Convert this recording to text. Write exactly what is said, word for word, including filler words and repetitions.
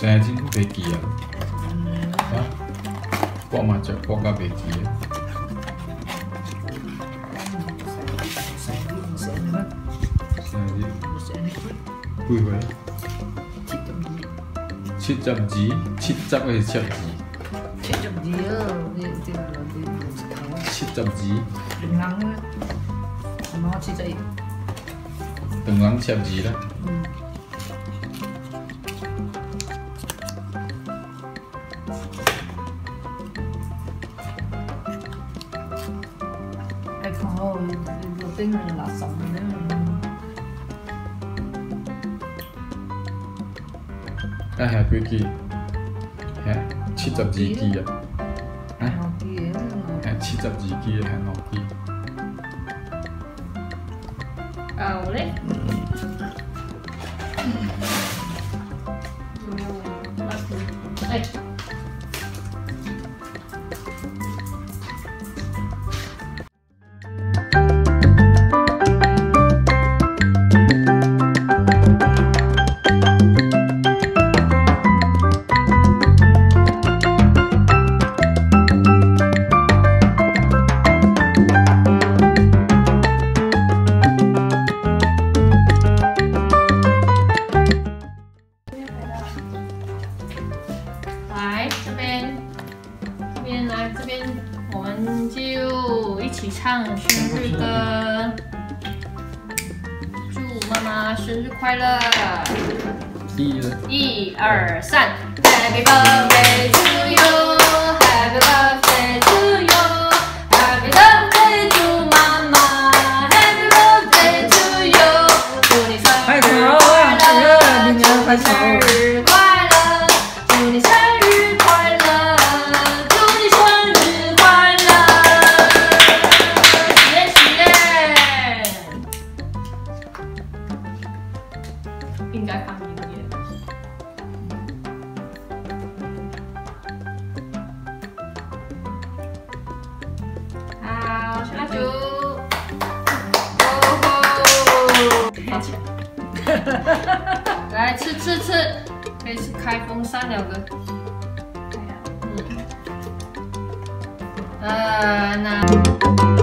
生日真袂记啊！啊，我嘛食过甲袂记啊。生日几岁？七十二，七十个是七十二。 七十二哦，你这个你七十二。 两人呢？我七十一。 两人七十二啦。嗯。 哦，有病人拉伤的。 啊，下几支？下七十二支啊！啊，下七十二支，下两支。 啊，我嘞。哎。 来这边，这边来这边，我们就一起唱生日歌，祝妈妈生日快乐！一、二、三 ，Happy birthday to you，Happy birthday to you，Happy birthday to 妈妈 ，Happy birthday to you， 祝你生日快乐，生日快乐，祝你生日快乐，祝你生日快乐，许愿许愿，应该放音乐。好，下酒，哦吼，放起来，来吃吃吃。 可以是开风扇了哥。嗯。呃，那。